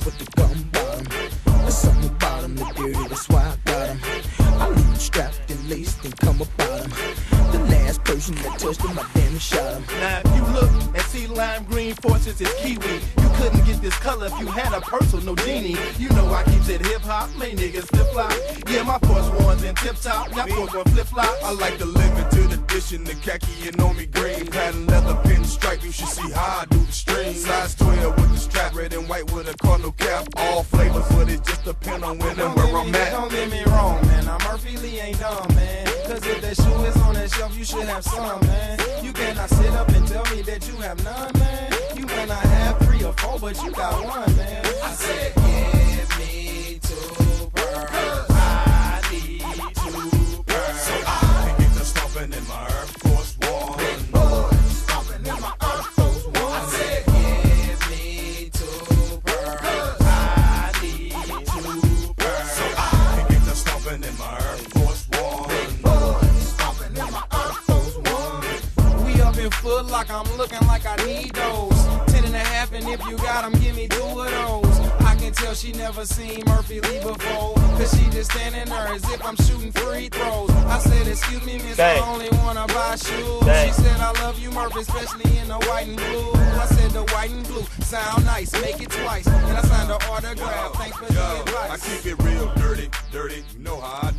with the gum bottom. There's something about him, the dirty, that's why I got him. I leave him strapped and laced and come about him. The last person that touched him, I damn shot him. Now if you look and see lime green forces is kiwi, you couldn't get this color if you had a purse or no genie. You know I keeps it hip hop, my niggas flip flop. Yeah, my Force Ones in tip top, y'all Force One flip flop. I like the limited edition, the khaki and on me green. Pattern leather pinstripe, you should see how I do the string. Size 12 with the strap, red and white with a cardinal cap. All flavors, but it just depends on when and where I'm at. Don't get me wrong, man, I'm Murphy Lee ain't dumb, man. Cause if that shoe is on that shelf, you should have some, man. You cannot sit up and tell me that you have none, man. You may not have 3 or 4, but you got one, man. I said, give me 2 pearls. I need 2 pearls. So I can get the stomping in my Air Force One. Big boy stomping in my Air Force One. I said, give me 2 pearls. I need 2 pearls. So I can get the stomping in my Air Force One. Big boy stomping in my Air Force One. We up in Foot Locker, I'm looking like I need those. 10 and a half, and if you got them, give me 2 of those. I can tell she never seen Murphy Lee before, cause she just standing there as if I'm shooting free throws. I said, excuse me, miss, I only wanna buy shoes. She said, I love you, Murphy, especially in the white and blue. I said, the white and blue sound nice, make it twice. And I signed the autograph, thanks for the advice. I keep it real dirty, dirty, you know how I